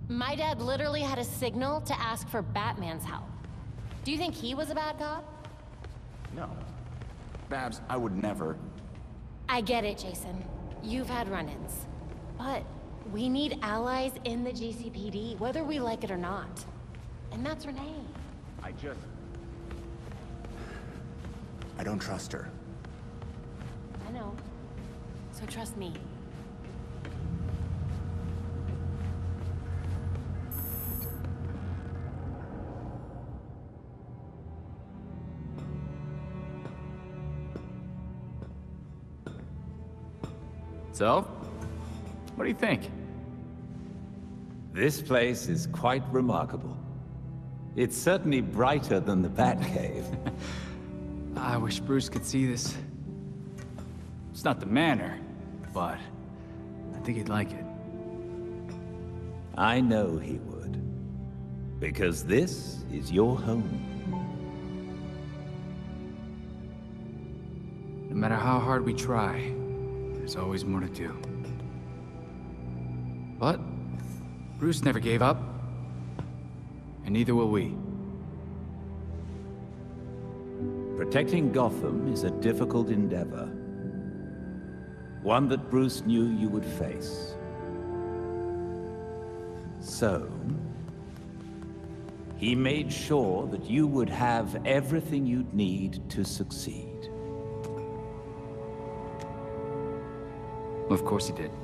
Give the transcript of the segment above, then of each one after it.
My dad literally had a signal to ask for Batman's help. Do you think he was a bad cop? No. Babs, I would never. I get it, Jason. You've had run-ins. But we need allies in the GCPD, whether we like it or not. And that's Renee. I don't trust her. I know. So trust me. So, what do you think? This place is quite remarkable. It's certainly brighter than the Batcave. I wish Bruce could see this. It's not the manor, but I think he'd like it. I know he would. Because this is your home. No matter how hard we try, there's always more to do. But Bruce never gave up, and neither will we. Protecting Gotham is a difficult endeavor. One that Bruce knew you would face. So, he made sure that you would have everything you'd need to succeed. Of course he did.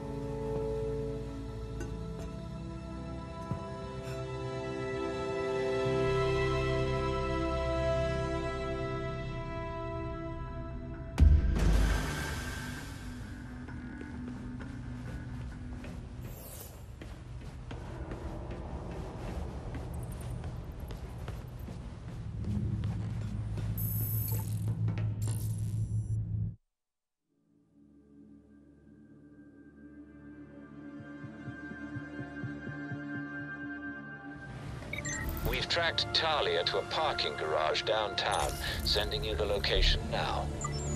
We've tracked Talia to a parking garage downtown, sending you the location now.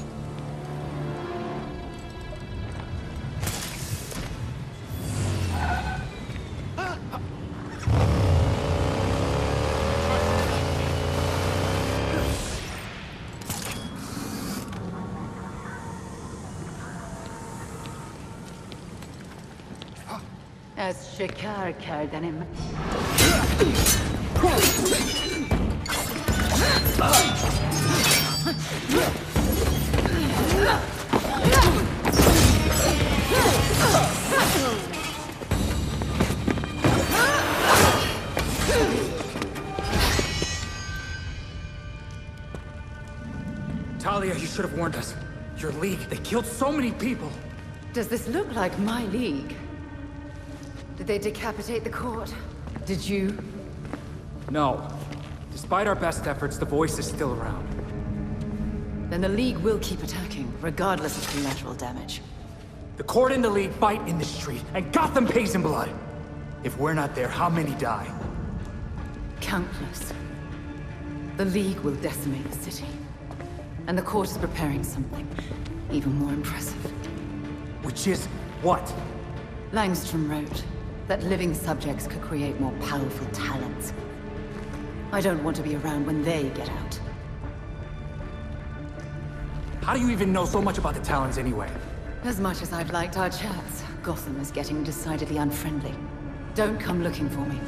از شکار کردنم. Talia, you should have warned us. Your League, they killed so many people. Does this look like my League? Did they decapitate the court? Did you? No. Despite our best efforts, the voice is still around. Then the League will keep attacking, regardless of collateral damage. The court and the League fight in the street, and Gotham pays in blood. If we're not there, how many die? Countless. The League will decimate the city. And the court is preparing something even more impressive. Which is what? Langstrom wrote that living subjects could create more powerful talents. I don't want to be around when they get out. How do you even know so much about the Talons anyway? As much as I've liked our chats, Gotham is getting decidedly unfriendly. Don't come looking for me.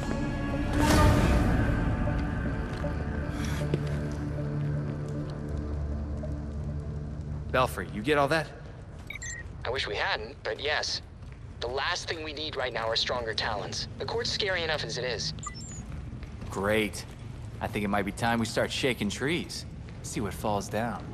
Belfry, you get all that? I wish we hadn't, but yes. The last thing we need right now are stronger Talons. The court's scary enough as it is. Great. I think it might be time we start shaking trees. See what falls down.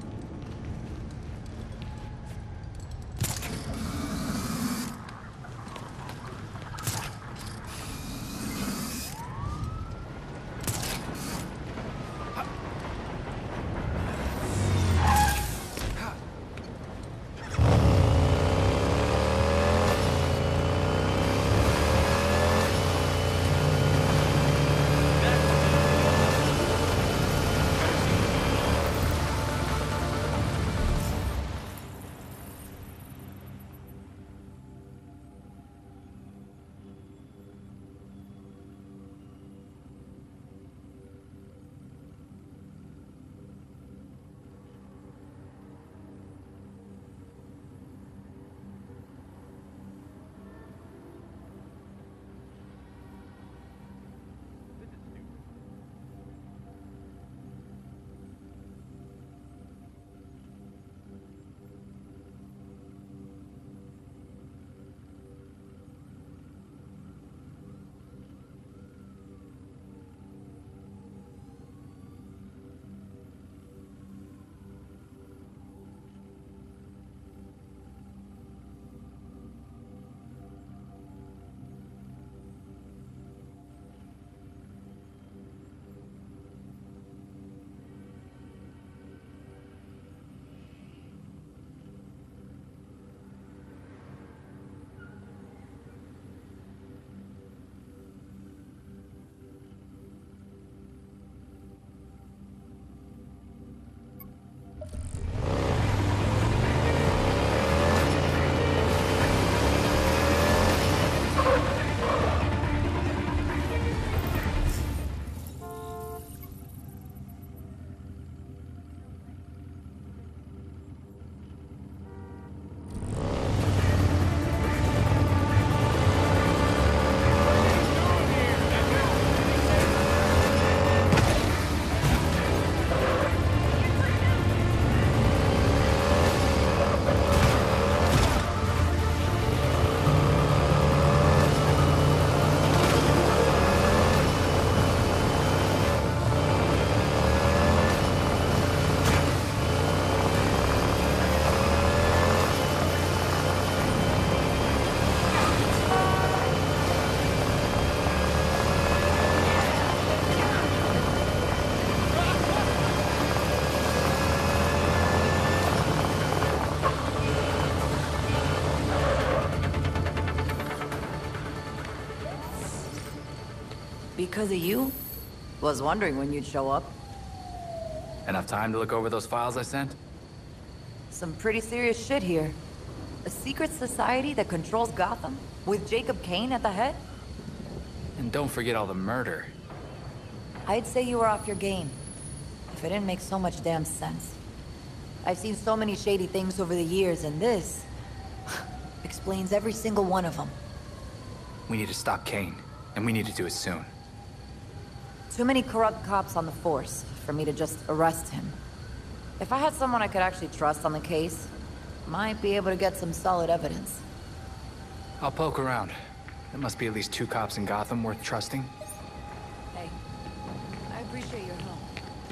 Because of you? Was wondering when you'd show up. Enough time to look over those files I sent? Some pretty serious shit here. A secret society that controls Gotham? With Jacob Kane at the head? And don't forget all the murder. I'd say you were off your game. If it didn't make so much damn sense. I've seen so many shady things over the years, and this explains every single one of them. We need to stop Kane, and we need to do it soon. Too many corrupt cops on the force for me to just arrest him. If I had someone I could actually trust on the case, might be able to get some solid evidence. I'll poke around. There must be at least 2 cops in Gotham worth trusting. Hey, I appreciate your help.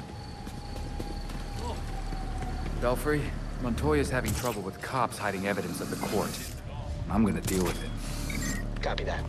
Belfry, Montoya's having trouble with cops hiding evidence of the court. I'm gonna deal with it. Copy that.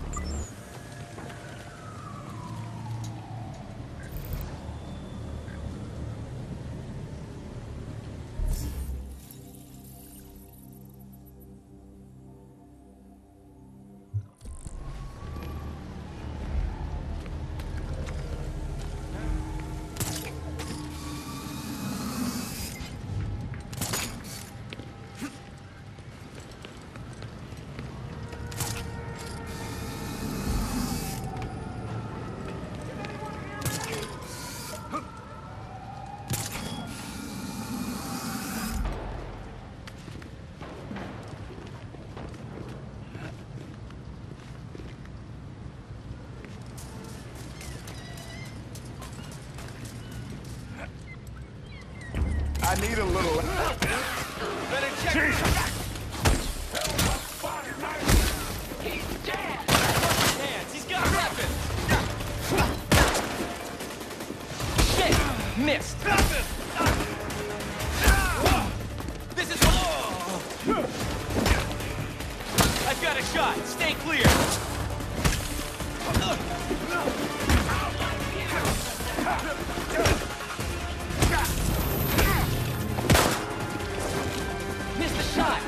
I need a little... Better check. He's dead! Hands, he's got weapons! Shit! Missed! This is... I've got a shot! Stay clear! Missed the shot!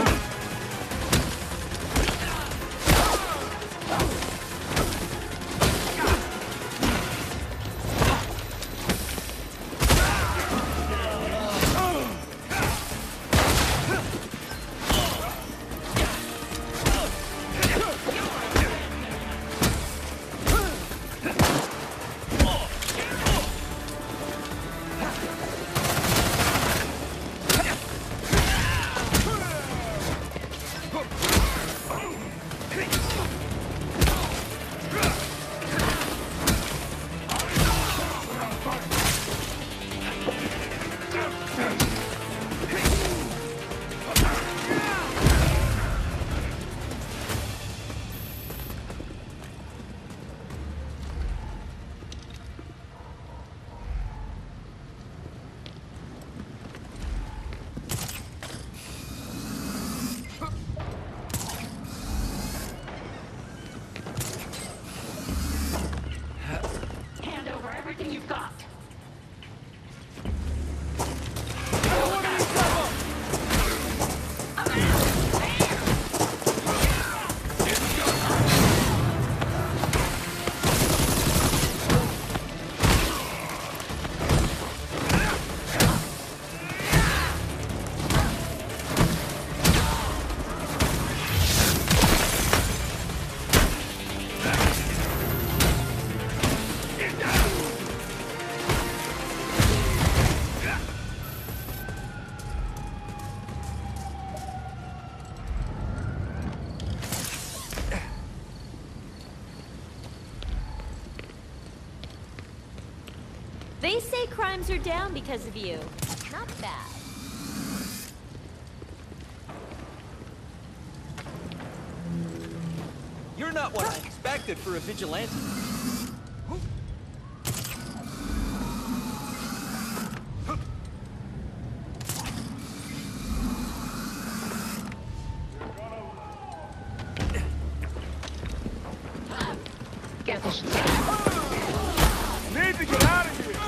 They say crimes are down because of you. Not bad. You're not what I expected for a vigilante. Get this. Need to get out of here.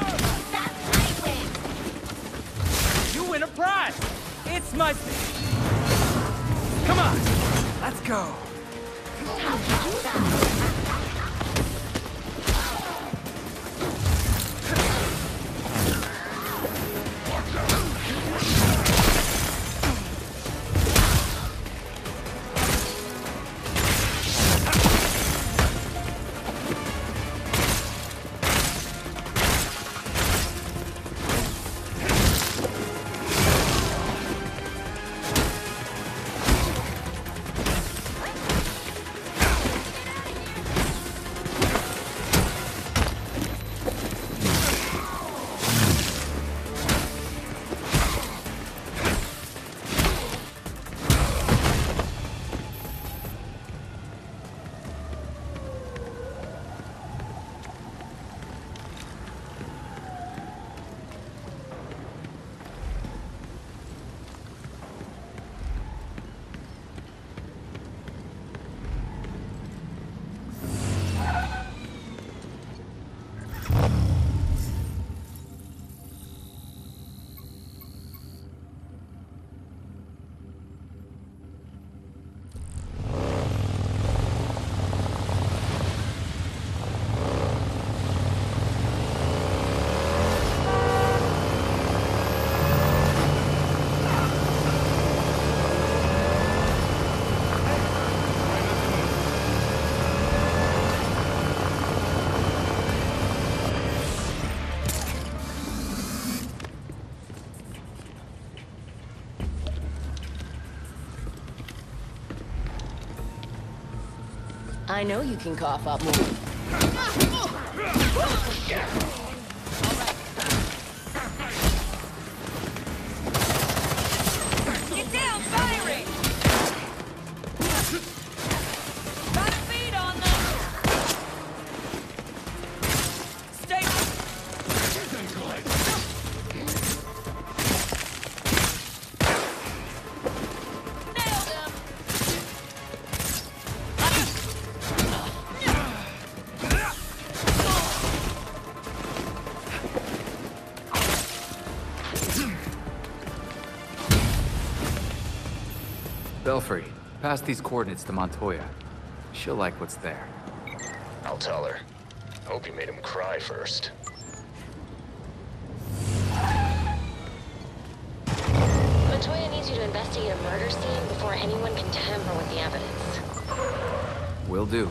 You win a prize. It's my thing. Come on, let's go. How'd you do that? I know you can cough up more. Get down, firing! Got a beat on them! Stay... Nailed him! Belfry, pass these coordinates to Montoya. She'll like what's there. I'll tell her. Hope you made him cry first. Montoya needs you to investigate a murder scene before anyone can tamper with the evidence. Will do.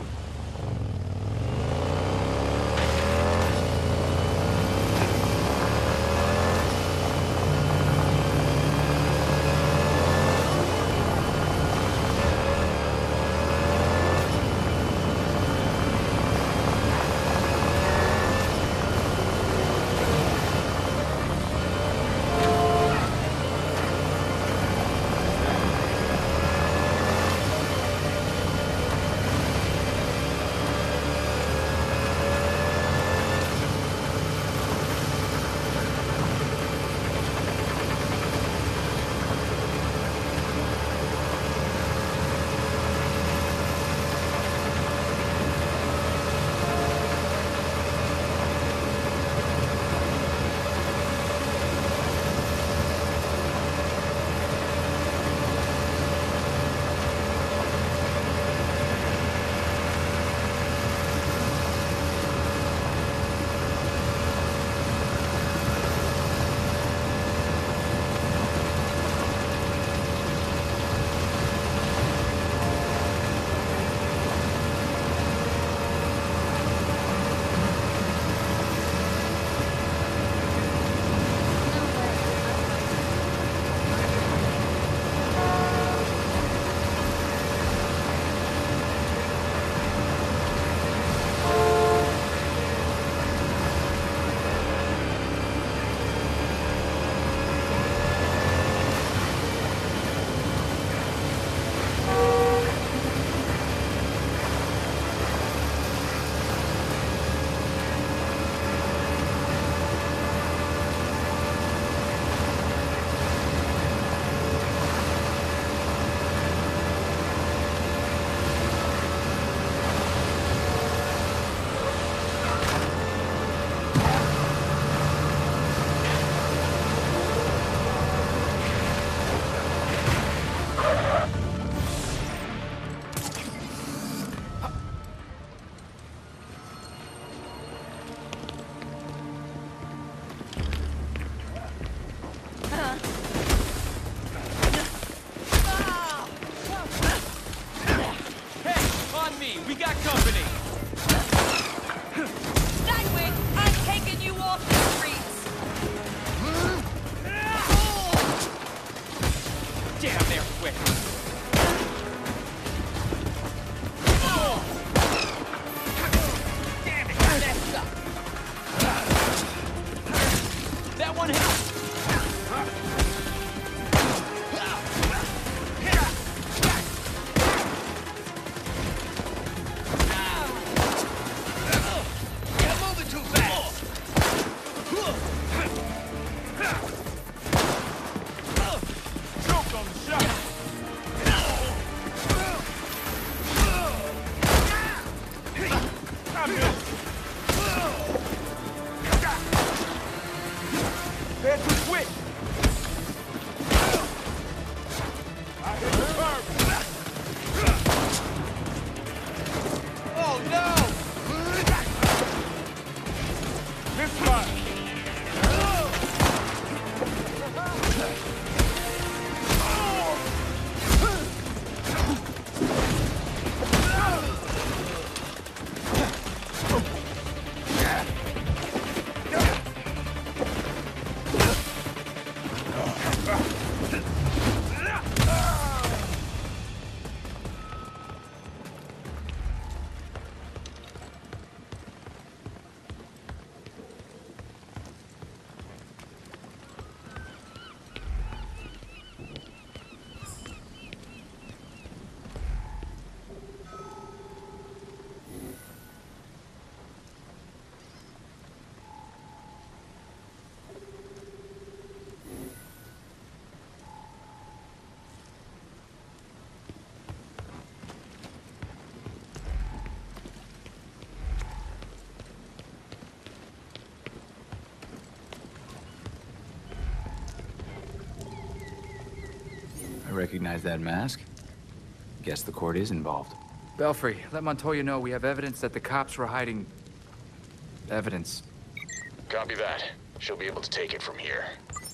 recognize that mask. Guess the court is involved. Belfry, let Montoya know we have evidence that the cops were hiding... evidence. Copy that. She'll be able to take it from here.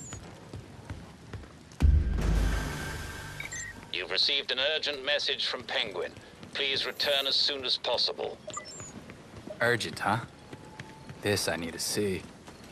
You've received an urgent message from Penguin. Please return as soon as possible. Urgent, huh? This I need to see.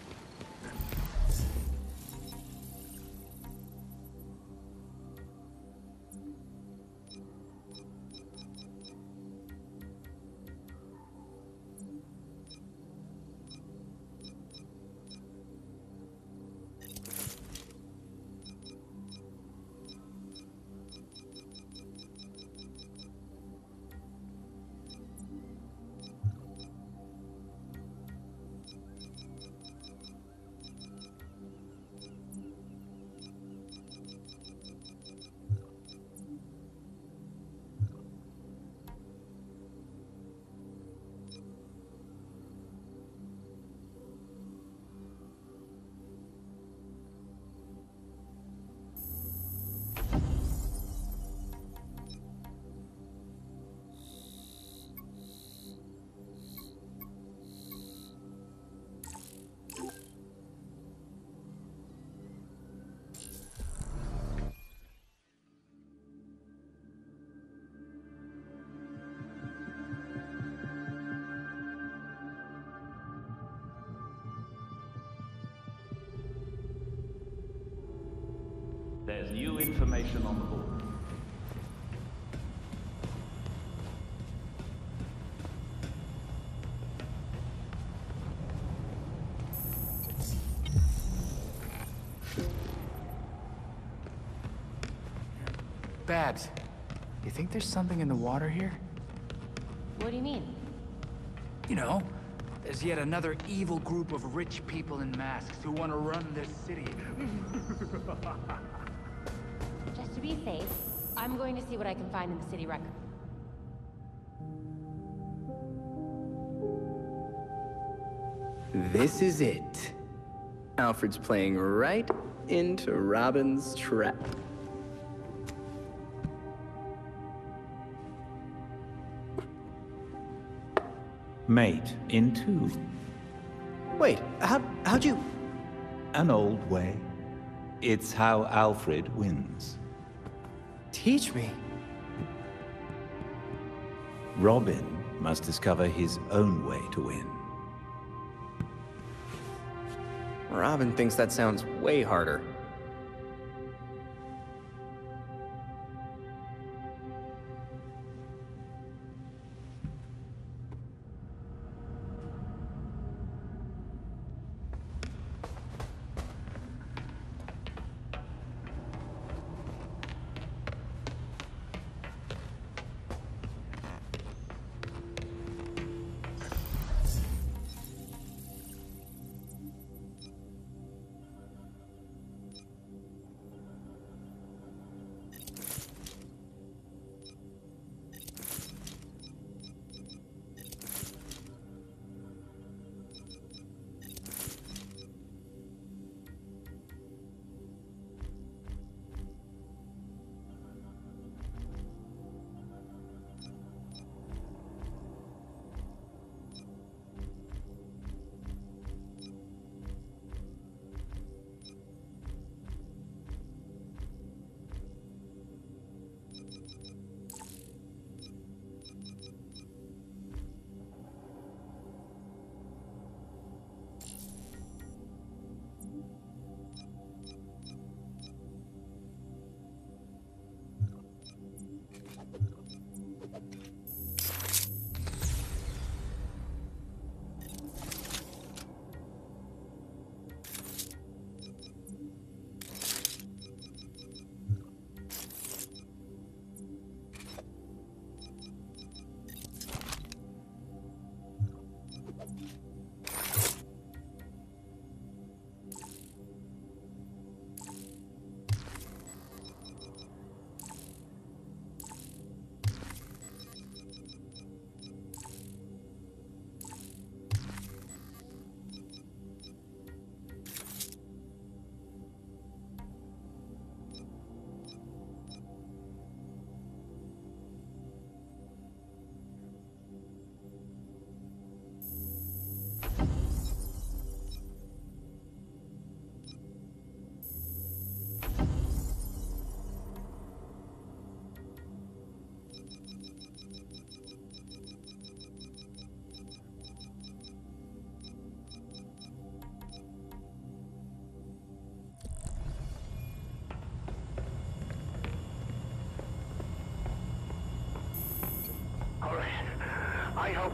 There's new information on the board. Babs, you think there's something in the water here? What do you mean? You know, there's yet another evil group of rich people in masks who want to run this city. Just to be safe, I'm going to see what I can find in the city record. This is it. Alfred's playing right into Robin's trap. Mate in two. Wait, how'd you... An old way. It's how Alfred wins. Teach me. Robin must discover his own way to win. Robin thinks that sounds way harder.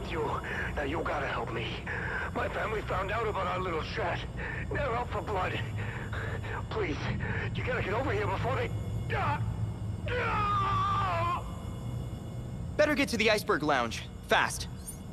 Now you gotta help me. My family found out about our little chat. They're out for blood. Please, you gotta get over here before they... Better get to the Iceberg Lounge. Fast.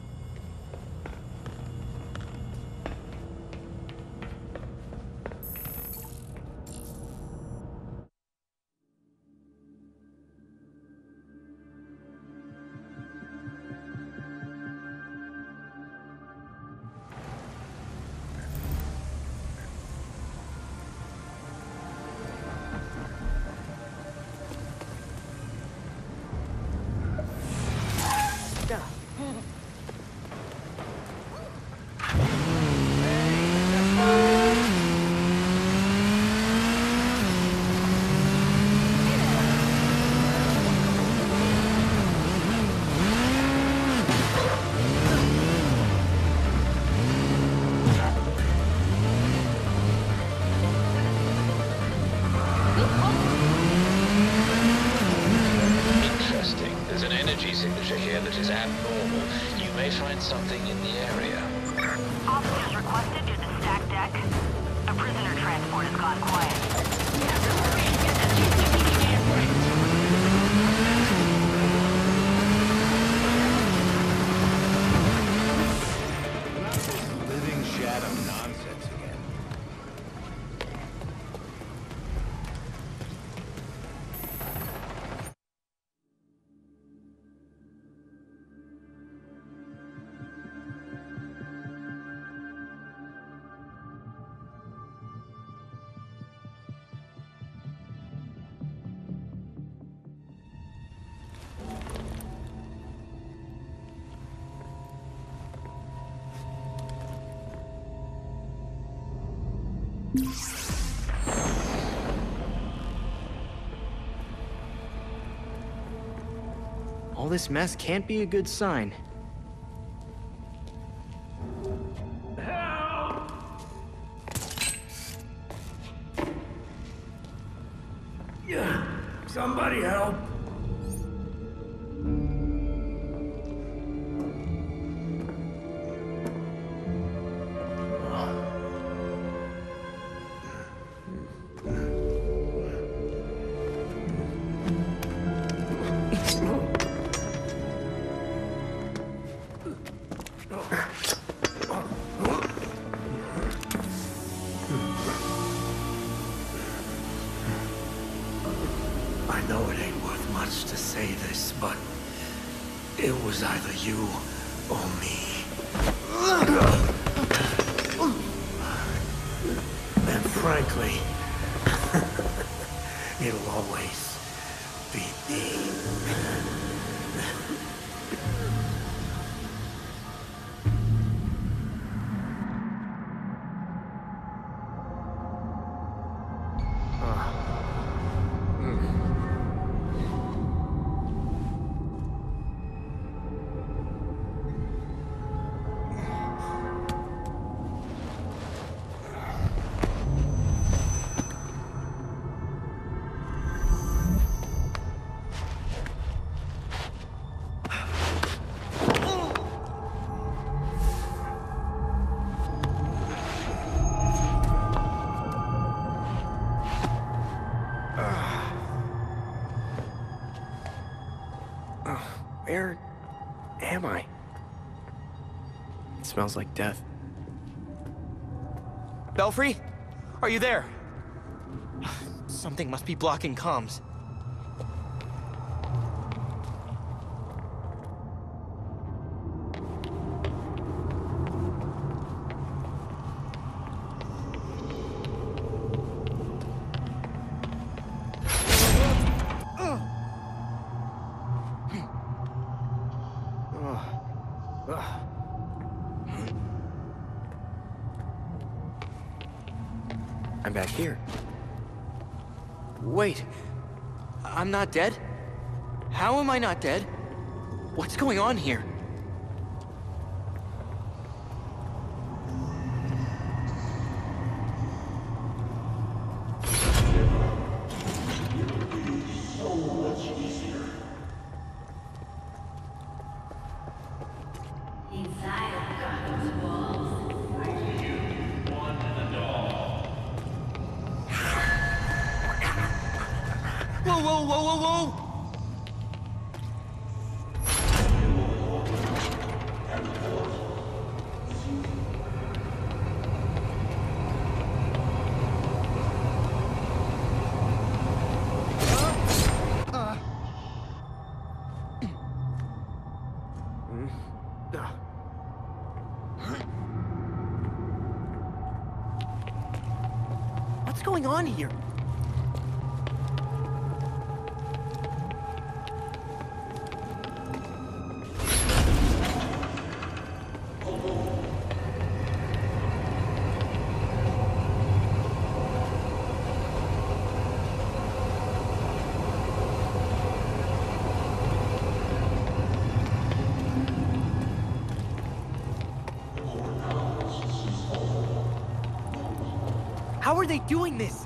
Interesting. There's an energy signature here that is abnormal. You may find something in the area. Officers requested to the stack deck. A prisoner transport has gone quiet. Living shadow nonsense again. All this mess can't be a good sign. Somebody help. I know it ain't worth much to say this, but it was either you or me. And frankly, it'll always be me. Where am I? It smells like death. Belfry? Are you there? Something must be blocking comms. I'm back here. Wait, I'm not dead? How am I not dead? What's going on here? whoa, whoa, whoa, whoa! What's going on here? How are they doing this?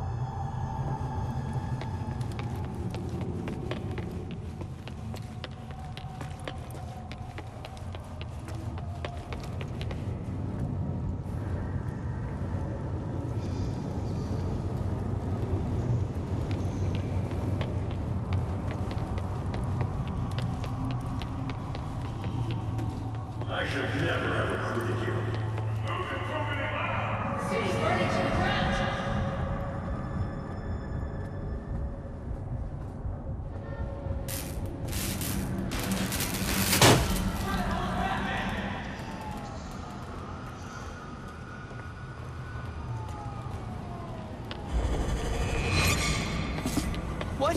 I should never have recruited you. City's burning to the ground! What?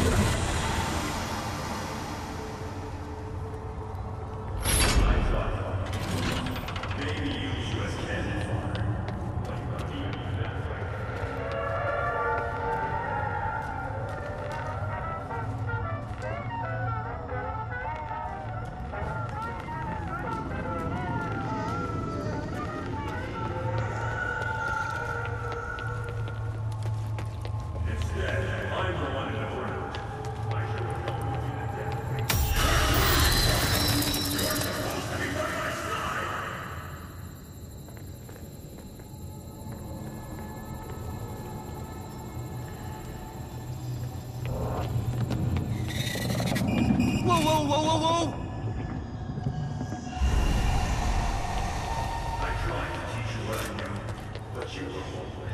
Whoa, whoa, whoa, whoa, whoa! I tried to teach you what I knew, but you were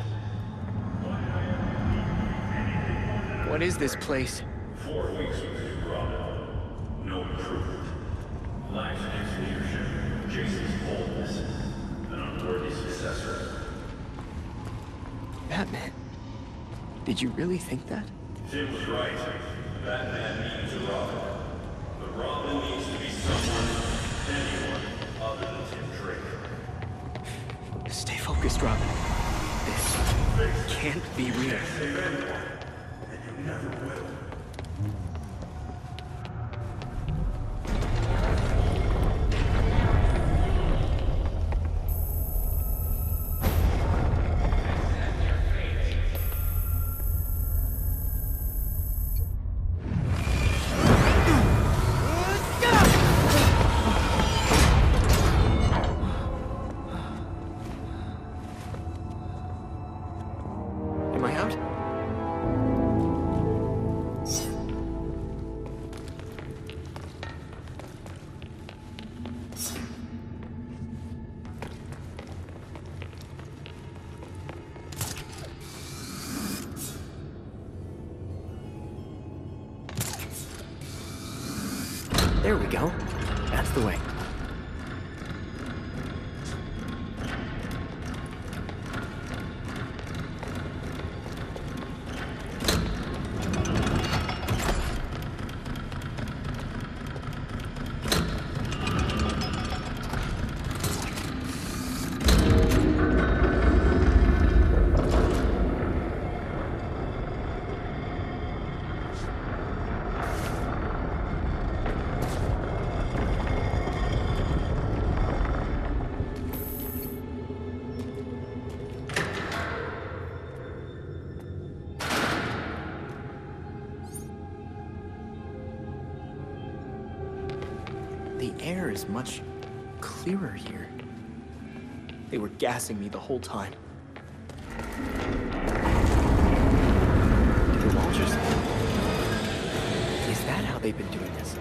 hopeless. What is this place? 4 weeks with New Robin. No improvement. Lacks his leadership, Jason's boldness, an unworthy successor. Batman. Did you really think that? Tim was right. Batman needs a Robin. But Robin needs to be someone, anyone, other than Tim Drake. Stay focused, Robin. This can't be real. Save anyone, and you never will. Am I out? There we go. That's the way. The air is much clearer here. They were gassing me the whole time. Did the Vultures they've been doing this.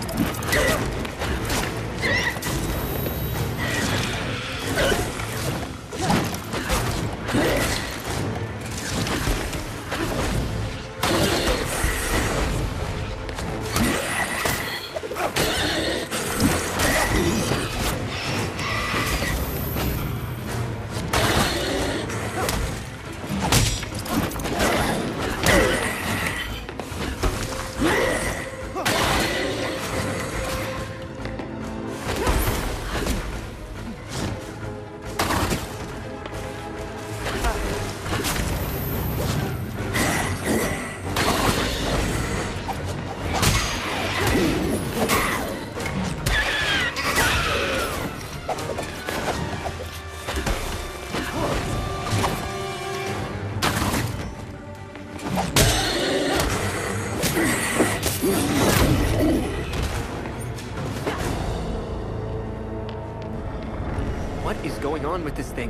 What is going on with this thing?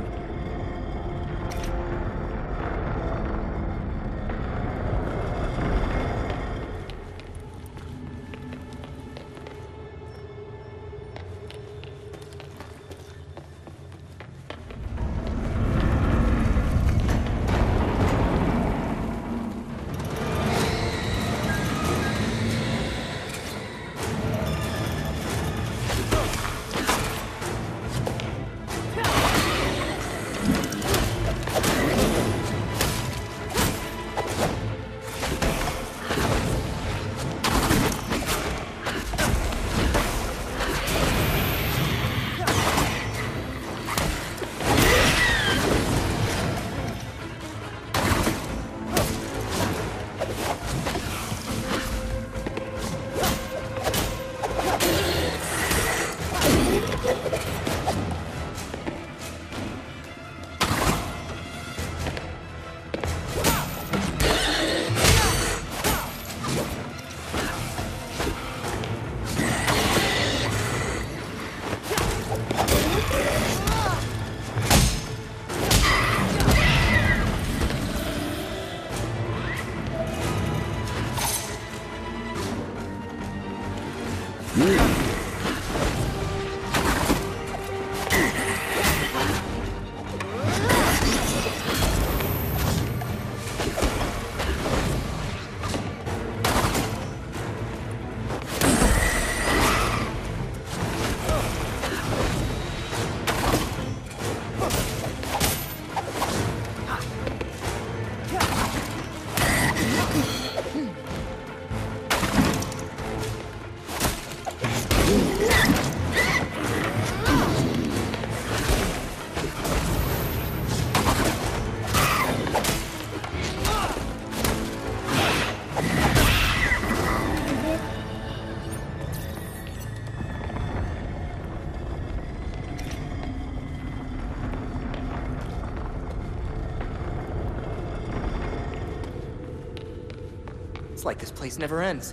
It's like this place never ends.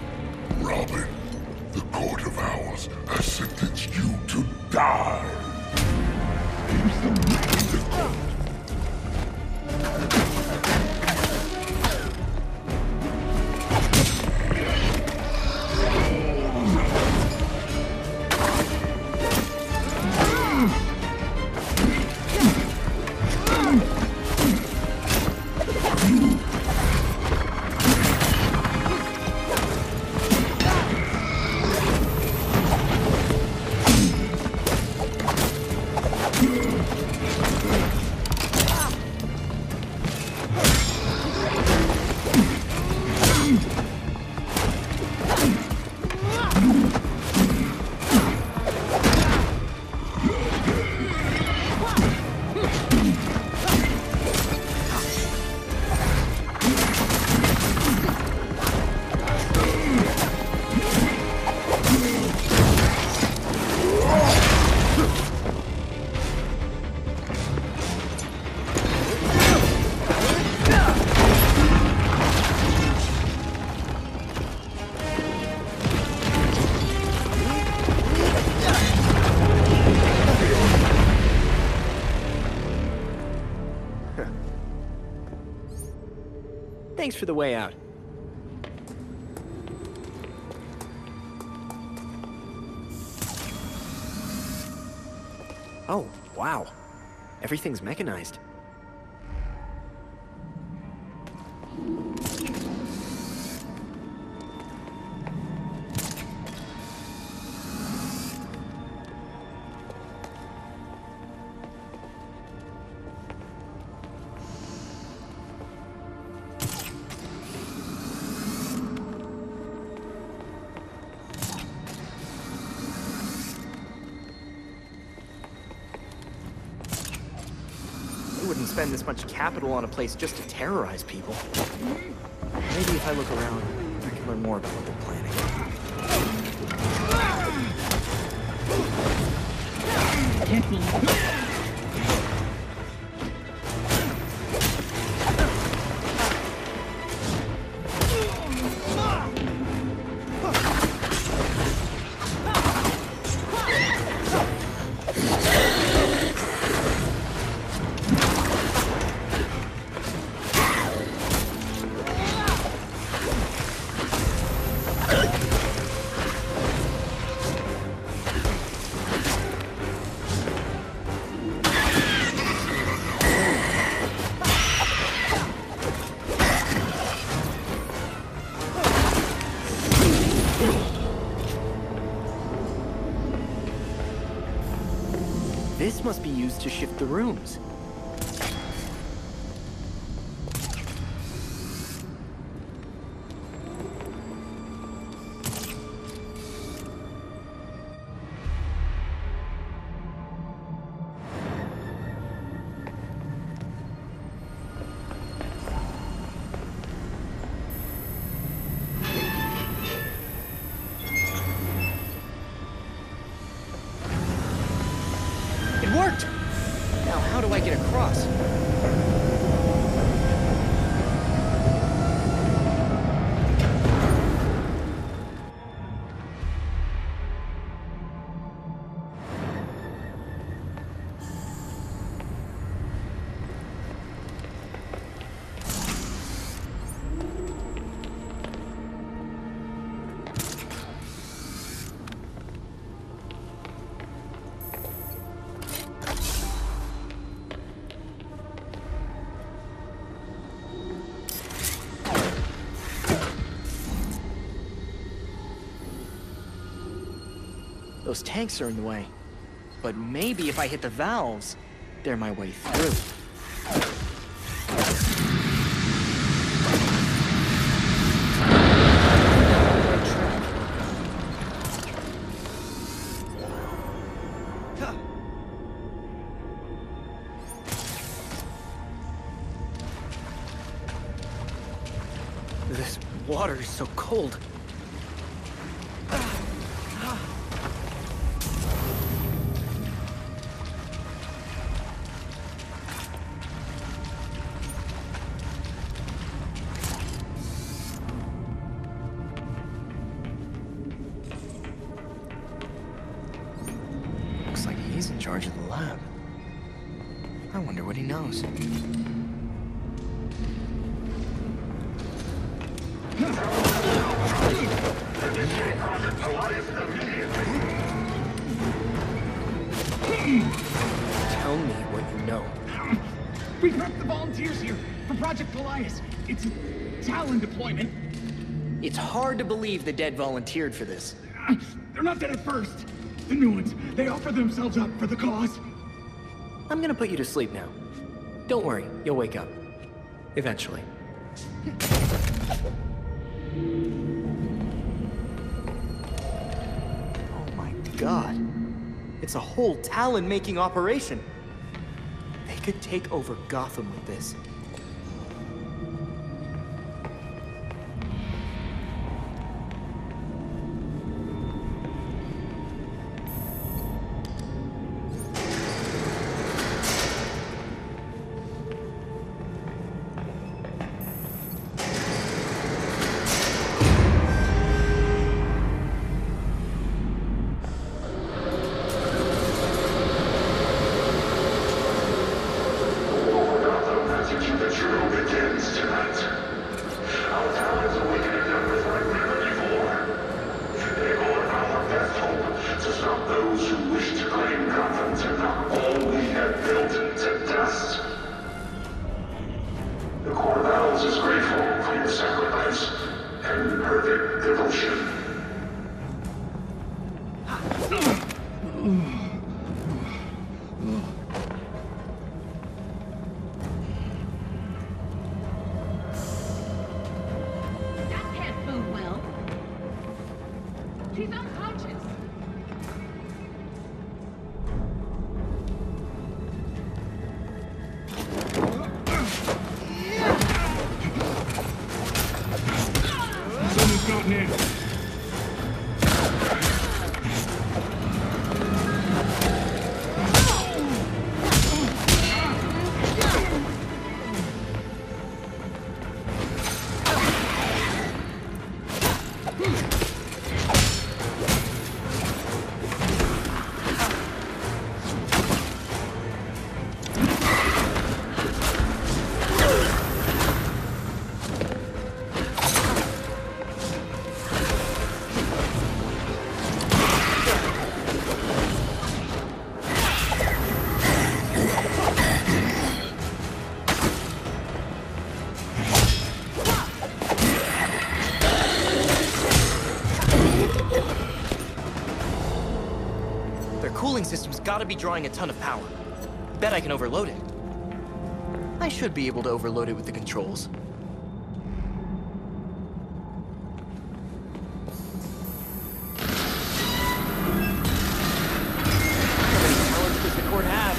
Robin, the Court of Owls has sentenced you to die. Thanks for the way out. Oh, wow. Everything's mechanized. Spend this much capital on a place just to terrorize people. Maybe if I look around, I can learn more about what they're planning. This must be used to shift the rooms. It worked! Now how do I get across? Those tanks are in the way. But maybe if I hit the valves, they're my way through. This water is so cold. Looks like he's in charge of the lab. I wonder what he knows. Tell me what you know. We got the volunteers here for Project Goliath. It's a Talon deployment. It's hard to believe the dead volunteered for this. They're not dead at first. The new ones, they offer themselves up for the cause. I'm gonna put you to sleep now. Don't worry, you'll wake up. Eventually. Oh my god. It's a whole Talon-making operation. They could take over Gotham with this. perfect devotion. That can't bode well. She's unconscious. Someone's gotten in. Their cooling system's gotta be drawing a ton of power. Bet I can overload it. I should be able to overload it with the controls. How many talents does the court have?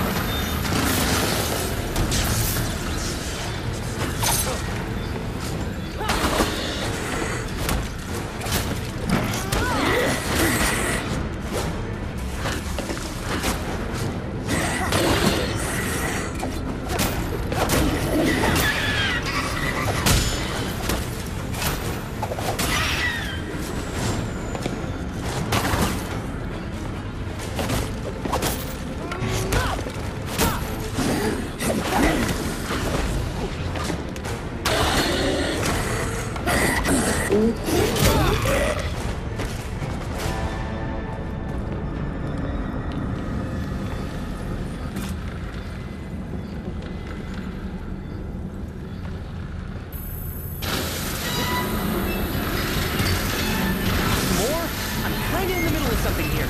Something here.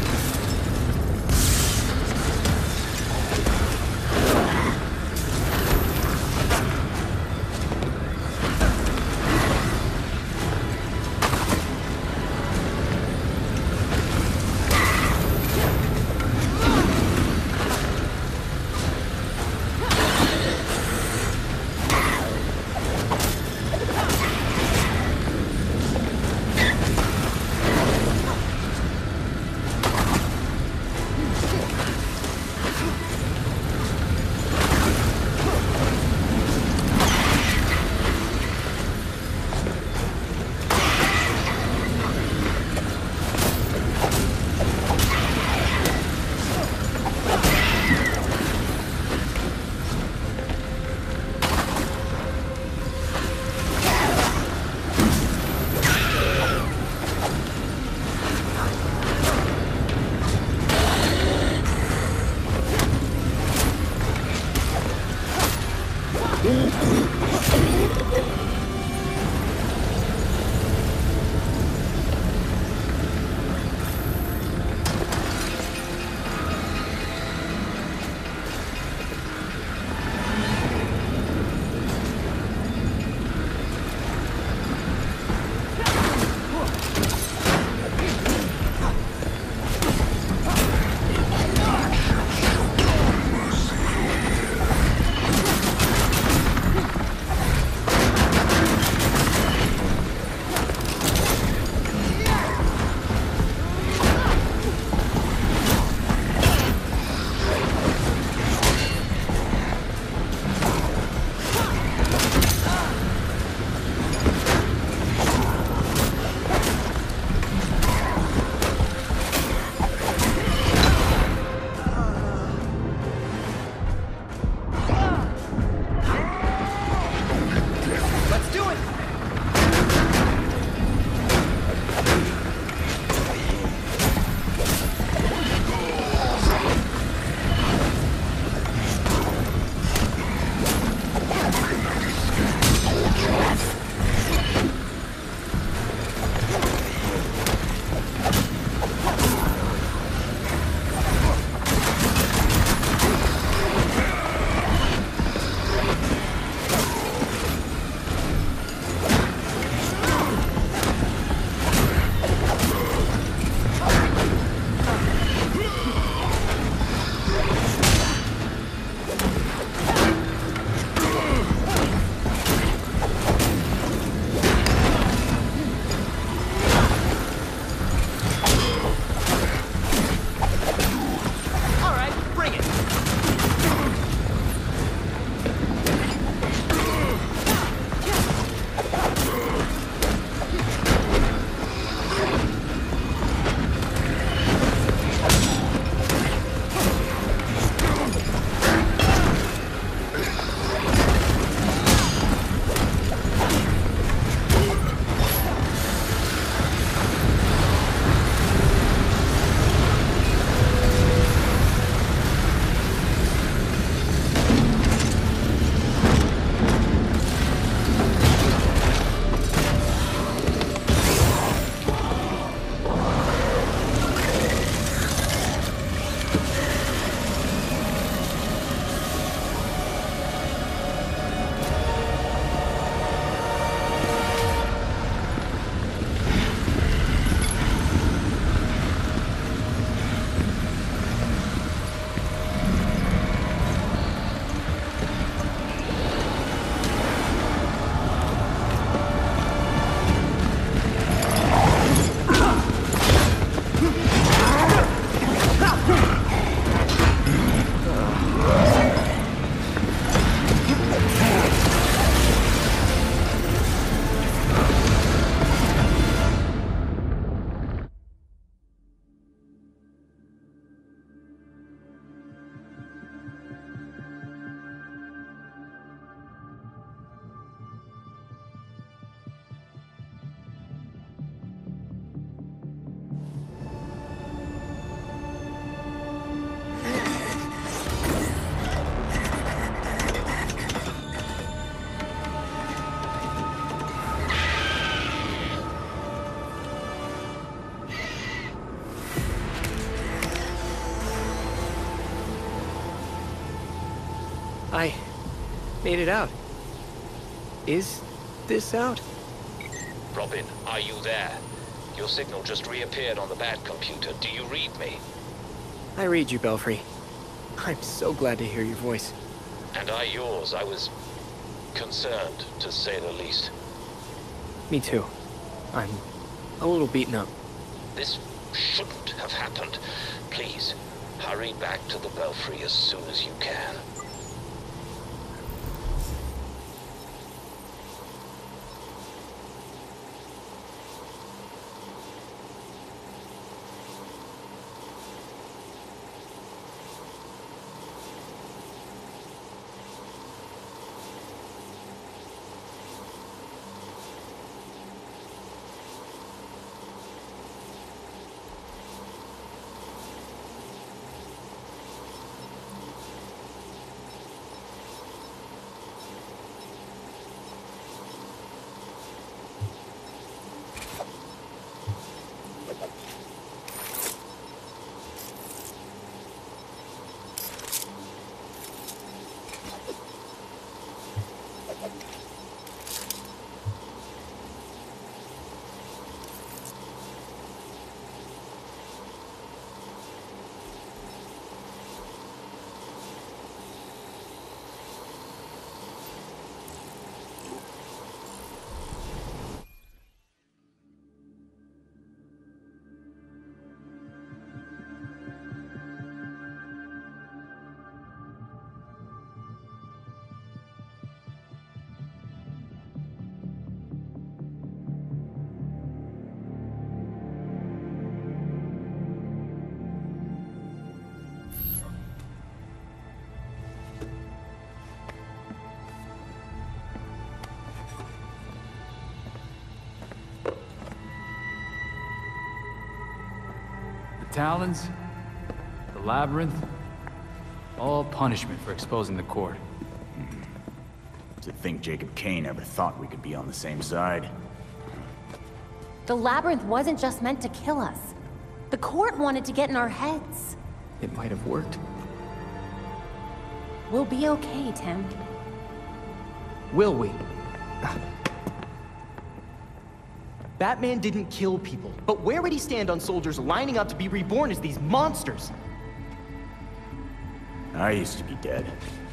Made it out. Is this out? Robin, are you there? Your signal just reappeared on the Bat computer. Do you read me? I read you, Belfry. I'm so glad to hear your voice. And I yours. I was concerned, to say the least. Me too. I'm a little beaten up. This shouldn't have happened. Please, hurry back to the Belfry as soon as you can. Talons, the Labyrinth, all punishment for exposing the court. To think Jacob Kane ever thought we could be on the same side. The Labyrinth wasn't just meant to kill us. The court wanted to get in our heads. It might have worked. We'll be okay, Tim. Will we? Batman didn't kill people, but where would he stand on soldiers lining up to be reborn as these monsters? I used to be dead.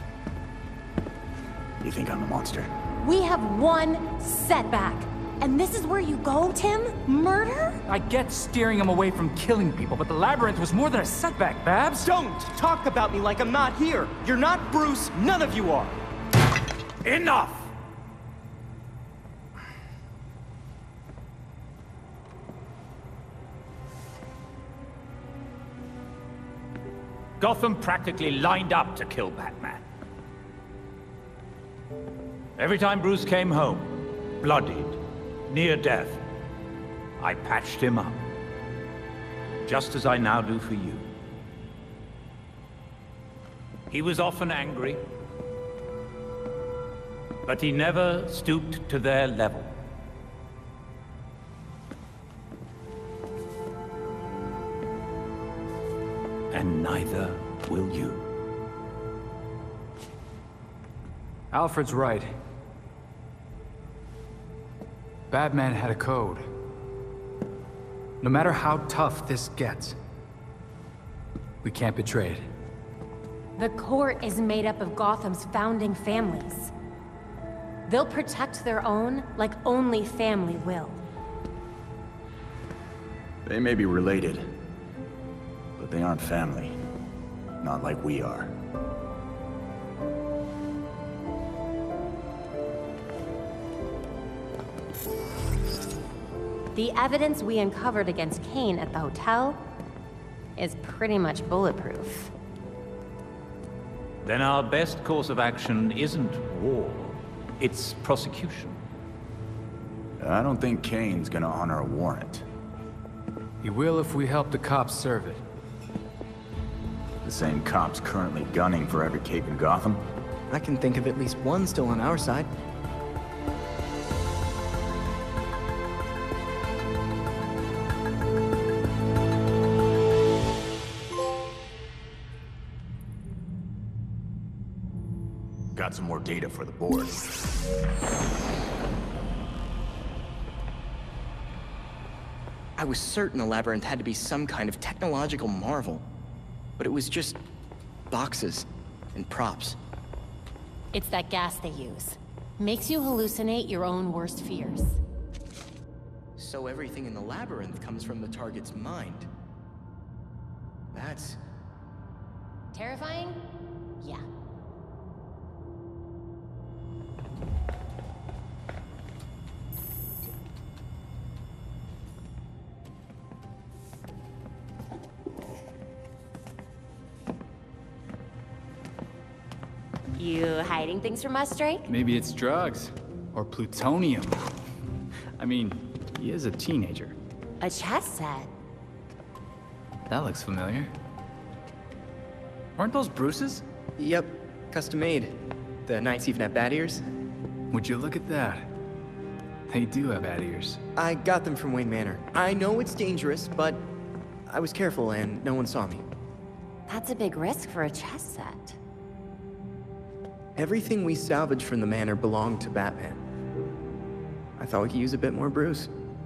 You think I'm a monster? We have one setback. And this is where you go, Tim? Murder? I get steering him away from killing people, but the Labyrinth was more than a setback, Babs. Don't talk about me like I'm not here. You're not Bruce, none of you are. Enough! Gotham practically lined up to kill Batman. Every time Bruce came home, bloodied, near death, I patched him up. Just as I now do for you. He was often angry, but he never stooped to their level. And neither will you. Alfred's right. Batman had a code. No matter how tough this gets, we can't betray it. The court is made up of Gotham's founding families. They'll protect their own like only family will. They may be related, but they aren't family. Not like we are. The evidence we uncovered against Kane at the hotel is pretty much bulletproof. Then our best course of action isn't war, it's prosecution. I don't think Kane's gonna honor a warrant. He will if we help the cops serve it. The same cops currently gunning for every cape in Gotham? I can think of at least one still on our side. got some more data for the board. I was certain the labyrinth had to be some kind of technological marvel. But it was just boxes and props. It's that gas they use. Makes you hallucinate your own worst fears. So everything in the labyrinth comes from the target's mind. That's... terrifying? Yeah. You hiding things from us, Drake? Maybe it's drugs. Or plutonium. I mean, he is a teenager. A chess set. That looks familiar. Aren't those Bruce's? Yep, custom made. The Knights even have bat ears. Would you look at that? They do have bat ears. I got them from Wayne Manor. I know it's dangerous, but I was careful and no one saw me. That's a big risk for a chess set. Everything we salvaged from the manor belonged to Batman. I thought we could use a bit more Bruce.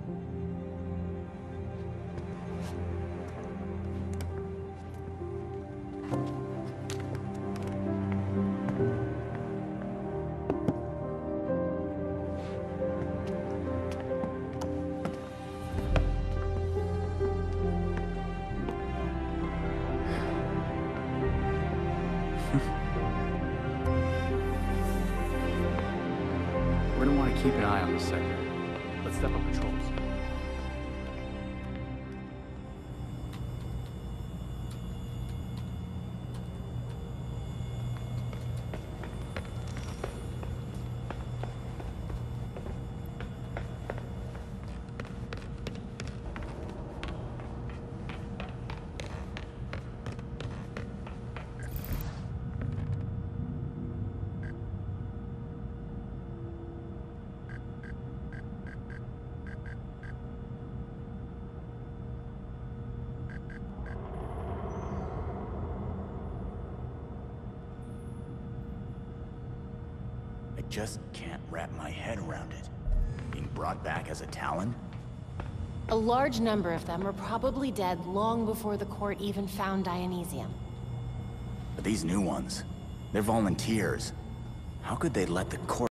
We're gonna want to keep an eye on this sector. Let's step up patrols. I just can't wrap my head around it. Being brought back as a Talon? A large number of them were probably dead long before the court even found Dionysium. But these new ones, they're volunteers. How could they let the court